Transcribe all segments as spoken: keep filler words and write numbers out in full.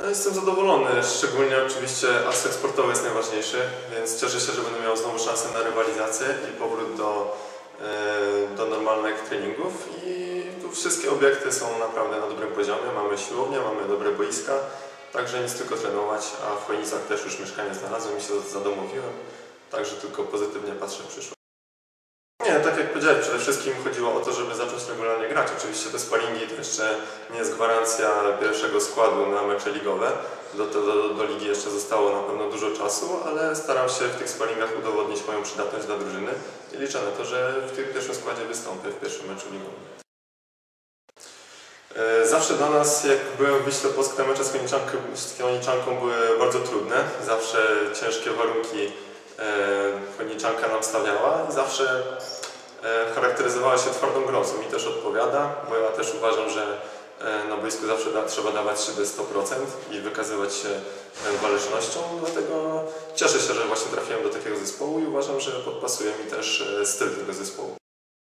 No, jestem zadowolony, szczególnie oczywiście aspekt sportowy jest najważniejszy, więc cieszę się, że będę miał znowu szansę na rywalizację i powrót do, do normalnych treningów. I tu wszystkie obiekty są naprawdę na dobrym poziomie, mamy siłownię, mamy dobre boiska, także nic tylko trenować, a w Chojnicach też już mieszkanie znalazłem i się zadomowiłem, także tylko pozytywnie patrzę w przyszłość. Nie, tak jak powiedziałem, przede wszystkim chodziło o to, żeby zacząć regularnie grać. Oczywiście te sparingi to jeszcze nie jest gwarancja pierwszego składu na mecze ligowe. Do, do, do ligi jeszcze zostało na pewno dużo czasu, ale staram się w tych sparingach udowodnić moją przydatność dla drużyny i liczę na to, że w tym pierwszym składzie wystąpię w pierwszym meczu ligowym. Zawsze dla nas, jak byłem w Wiśle Płock, te mecze z Chojniczanką były bardzo trudne. Zawsze ciężkie warunki Chojniczanka nam stawiała i zawsze charakteryzowała się twardą grą, co mi też odpowiada, bo ja też uważam, że na boisku zawsze da, trzeba dawać siebie sto procent i wykazywać się walecznością, dlatego cieszę się, że właśnie trafiłem do takiego zespołu i uważam, że podpasuje mi też styl tego zespołu.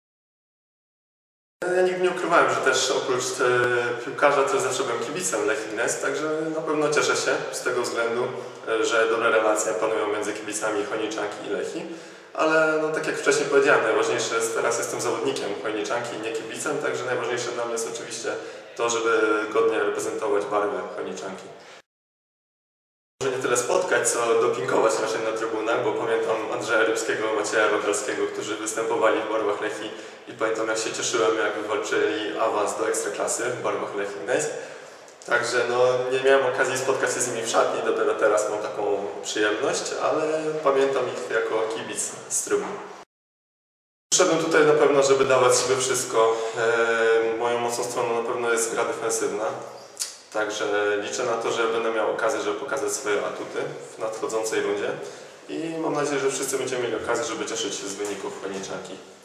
Ja nigdy nie ukrywałem, że też oprócz piłkarza też zawsze byłem kibicem Lechii Gdańsk, także na pewno cieszę się z tego względu, że dobre relacje panują między kibicami Chojniczanki i Lechii. Ale no, tak jak wcześniej powiedziałem, najważniejsze jest, teraz jestem zawodnikiem Chojniczanki, nie kibicem, także najważniejsze dla mnie jest oczywiście to, żeby godnie reprezentować barwy Chojniczanki. Może nie tyle spotkać, co dopingować raczej na trybunach, bo pamiętam Andrzeja Rybskiego, Macieja Rogalskiego, którzy występowali w barwach Lechii i pamiętam, jak się cieszyłem, jak wywalczyli awans do Ekstraklasy w barwach Lechii Gdańsk. Także no, nie miałem okazji spotkać się z nimi w szatni, dopiero teraz mam taką przyjemność, ale pamiętam ich jako kibic z trybu. Przyszedłem tutaj na pewno, żeby dawać sobie wszystko. E, moją mocną stroną na pewno jest gra defensywna. Także liczę na to, że będę miał okazję, żeby pokazać swoje atuty w nadchodzącej rundzie. I mam nadzieję, że wszyscy będziemy mieli okazję, żeby cieszyć się z wyników Chojniczanki.